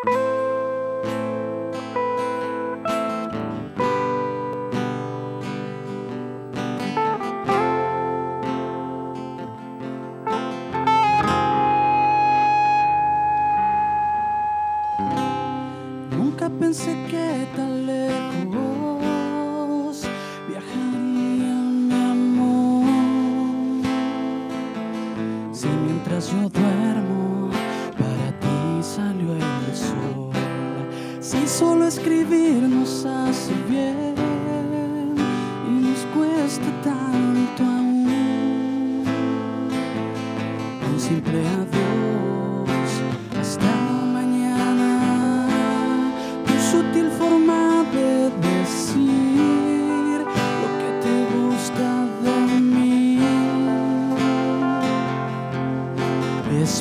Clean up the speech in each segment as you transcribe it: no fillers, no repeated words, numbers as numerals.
Nunca pensé que tan lejos viajaría mi amor. Si mientras yo duermo para ti salió el sol. Si solo escribir nos hace bien y nos cuesta tanto aún. Un simple adiós, hasta mañana. Tu sutil forma de decir lo que te gusta de mí es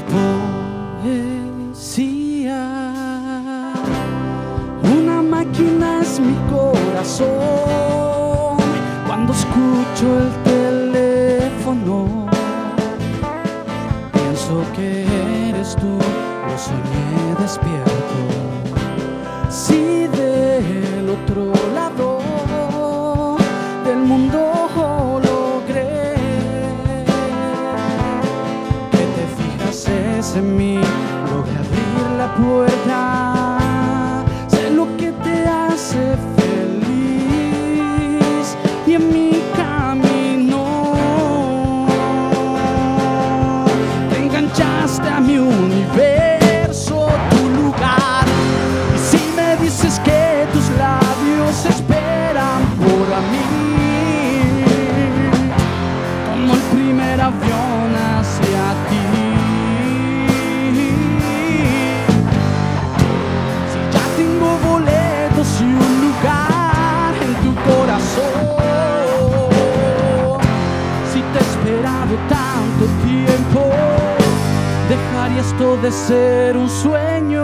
poesía. Una máquina es mi corazón. Cuando escucho el teléfono, pienso que eres tú, lo soñé despierto. Si del otro lado del mundo logré que te fijases en mí, logré abrir la puerta. Sé lo que te hace feliz y en mi camino te enganchaste a mi universo, tu lugar. Y si me dices que tus labios esperan por mí, tomo el primer avión hacia ti. Si ya tengo boletos y un lugar en tu corazón, si te he esperado tanto tiempo, dejaría esto de ser un sueño.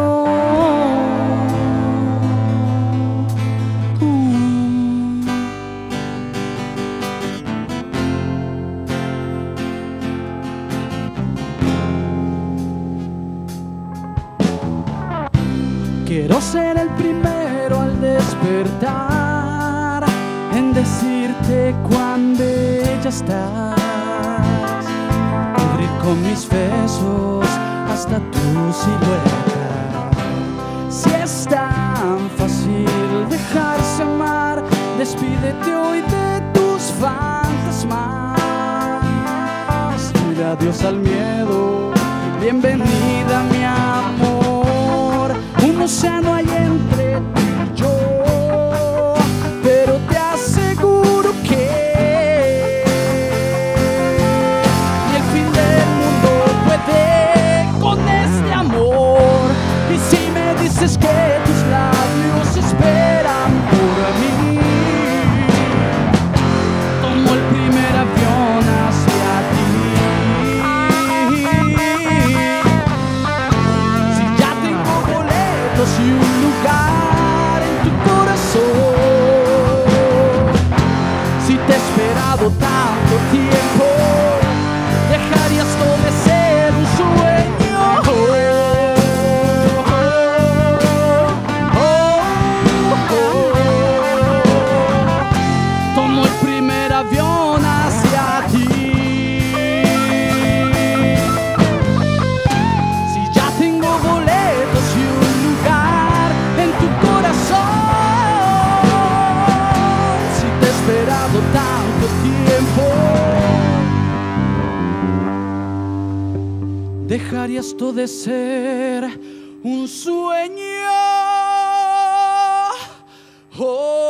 Quiero ser el primero al despertar, en decirte cuando ya estás, cubrir con mis besos hasta tu silueta. Si es tan fácil dejarse amar, despídete hoy de tus fantasmas. Dile adiós al miedo, bienvenida mi amor. Un océano hay entre tú y yo, pero te aseguro que ni el fin del mundo puede con este amor. Y si me dices que tus labios esperan por mí, tomo el primer avión hacia ti. Si ya tengo boletos y un lugar en tu corazón, si te he esperado tanto tiempo, dejaría esto de ser un sueño. Tomo el primer avión hacia ti. Si ya tengo boletos y un lugar en tu corazón, si te he esperado tanto tiempo, dejaría esto de ser un sueño. Oh.